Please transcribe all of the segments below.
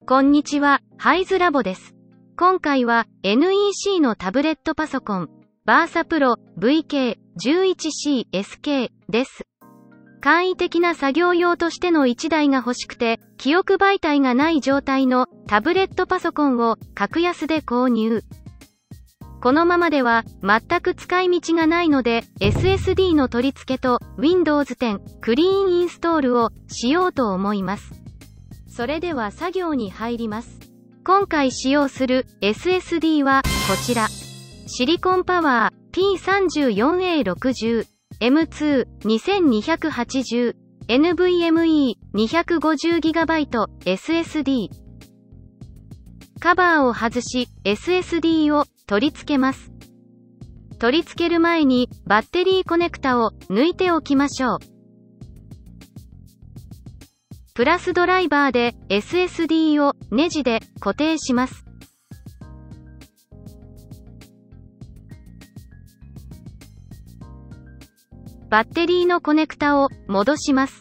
こんにちは、ハイズラボです。今回は NEC のタブレットパソコン、Versa Pro VK11C SK です。簡易的な作業用としての1台が欲しくて、記憶媒体がない状態のタブレットパソコンを格安で購入。このままでは全く使い道がないので SSD の取り付けと Windows 10クリーンインストールをしようと思います。それでは作業に入ります。今回使用する SSD はこちら。シリコンパワー P34A60 M2 2280 NVMe 250GB SSD。カバーを外し SSD を取り付けます。取り付ける前にバッテリーコネクタを抜いておきましょう。プラスドライバーで SSD をネジで固定します。バッテリーのコネクタを戻します。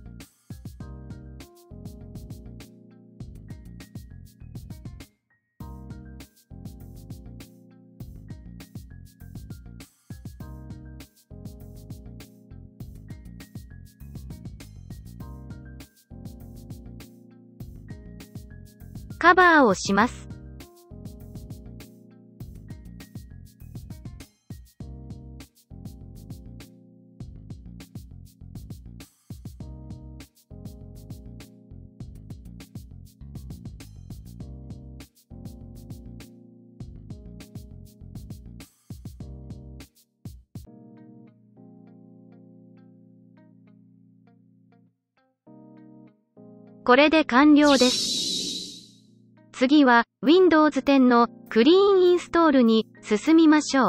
カバーをします。これで完了です。次は Windows 10のクリーンインストールに進みましょう。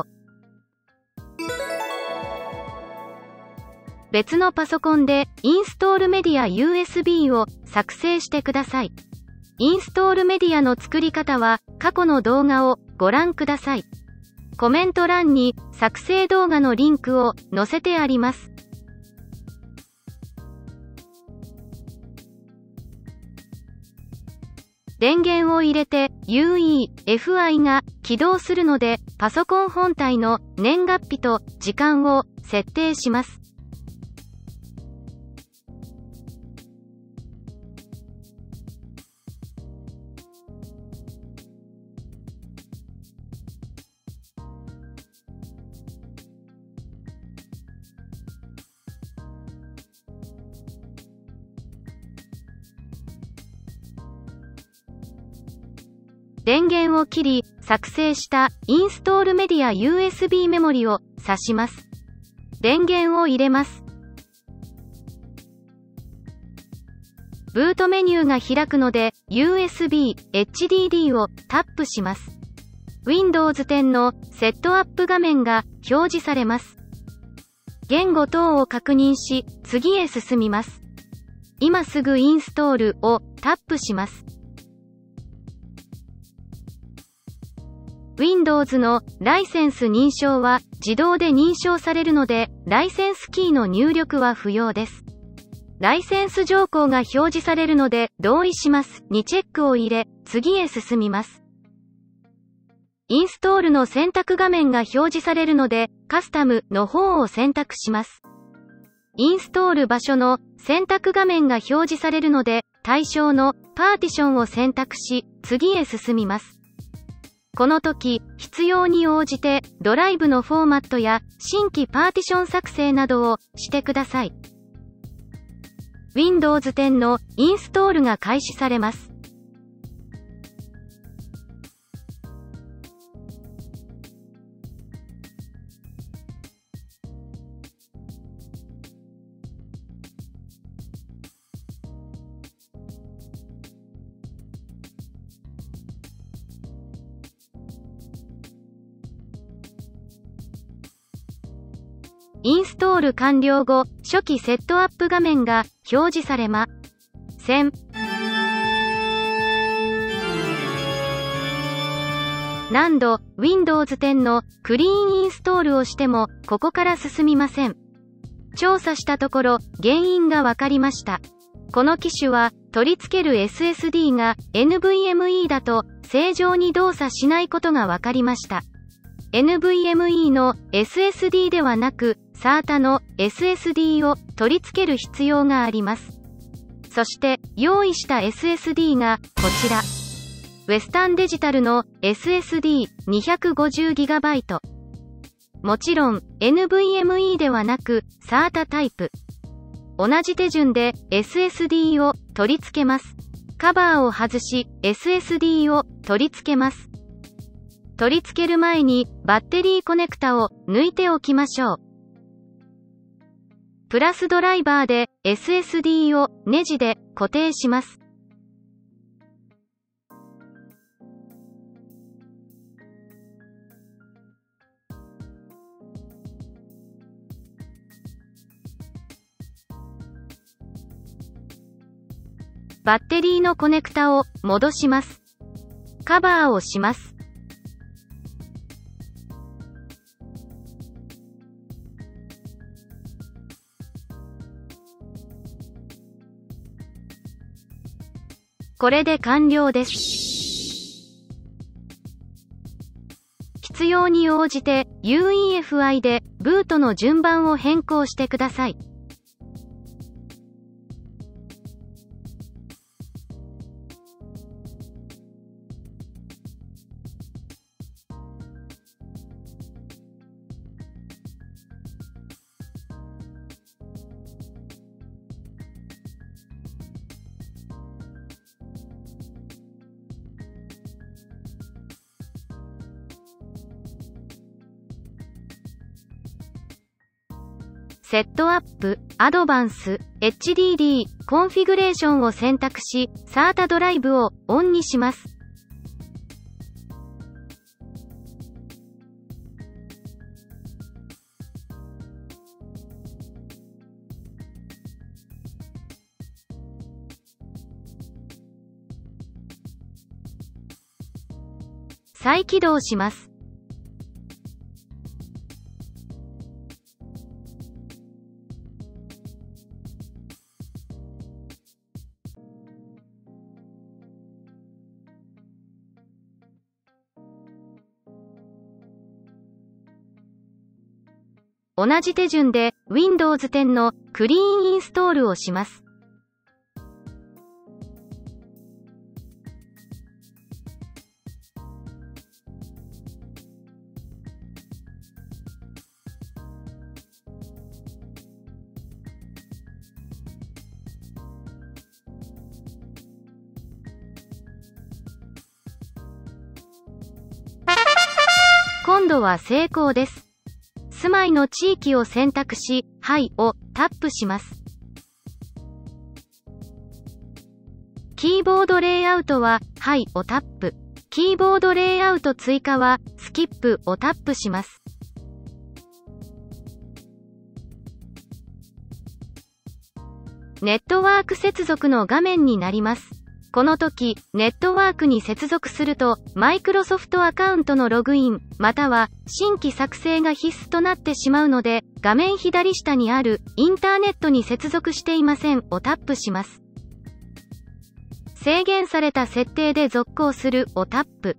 別のパソコンでインストールメディア USB を作成してください。インストールメディアの作り方は過去の動画をご覧ください。コメント欄に作成動画のリンクを載せてあります。電源を入れて UEFI が起動するので、パソコン本体の年月日と時間を設定します。電源を切り、作成したインストールメディア USB メモリを挿します。電源を入れます。ブートメニューが開くので USB HDD をタップします。Windows 10のセットアップ画面が表示されます。言語等を確認し、次へ進みます。今すぐインストールをタップします。Windows のライセンス認証は自動で認証されるので、ライセンスキーの入力は不要です。ライセンス条項が表示されるので、同意しますにチェックを入れ、次へ進みます。インストールの選択画面が表示されるので、カスタムの方を選択します。インストール場所の選択画面が表示されるので、対象のパーティションを選択し、次へ進みます。この時、必要に応じてドライブのフォーマットや新規パーティション作成などをしてください。Windows 10のインストールが開始されます。インストール完了後、初期セットアップ画面が表示されません。何度 Windows 10のクリーンインストールをしても、ここから進みません。調査したところ、原因がわかりました。この機種は、 取り付ける SSD が NVMe だと正常に動作しないことが分かりました。NVMe の SSD ではなく、SATA の SSD を取り付ける必要があります。そして、用意した SSD がこちら。ウェスタンデジタルの SSD250GB。もちろん、NVMe ではなく、SATA タイプ。同じ手順で SSD を取り付けます。カバーを外し、SSD を取り付けます。取り付ける前にバッテリーコネクタを抜いておきましょう。プラスドライバーで SSD をネジで固定します。バッテリーのコネクタを戻します。カバーをします。これで完了です。必要に応じて UEFI でブートの順番を変更してください。セットアップ、アドバンス、HDD、コンフィグレーションを選択し、SATA ドライブをオンにします。再起動します。同じ手順で Windows 10のクリーンインストールをします。今度は成功です。住まいの地域を選択し、はいをタップします。キーボードレイアウトは、はいをタップ。キーボードレイアウト追加は、スキップをタップします。ネットワーク接続の画面になります。この時、ネットワークに接続すると、マイクロソフトアカウントのログイン、または、新規作成が必須となってしまうので、画面左下にある、インターネットに接続していませんをタップします。制限された設定で続行するをタップ。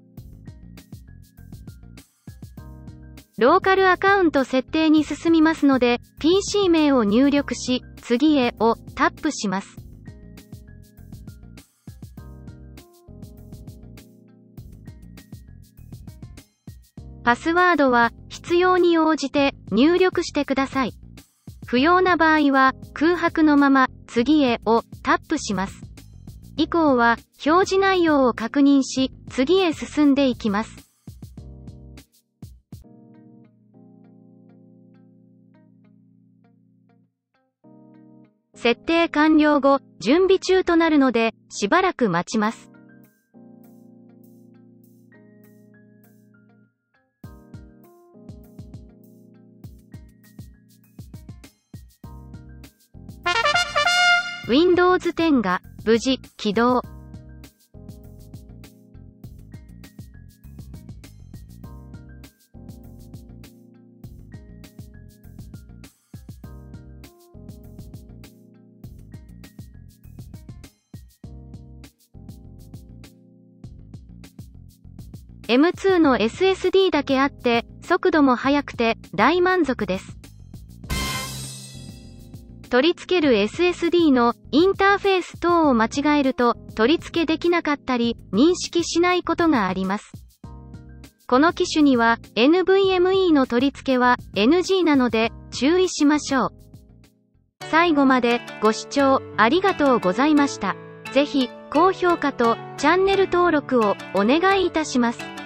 ローカルアカウント設定に進みますので、PC 名を入力し、次へをタップします。パスワードは必要に応じて入力してください。不要な場合は空白のまま次へをタップします。以降は表示内容を確認し次へ進んでいきます。設定完了後、準備中となるのでしばらく待ちます。Windows 10が無事起動。 M2 の SSD だけあって、速度も速くて大満足です。取り付ける SSD のインターフェース等を間違えると、取り付けできなかったり、認識しないことがあります。この機種には、NVMe の取り付けは NG なので、注意しましょう。最後までご視聴ありがとうございました。ぜひ、高評価とチャンネル登録をお願いいたします。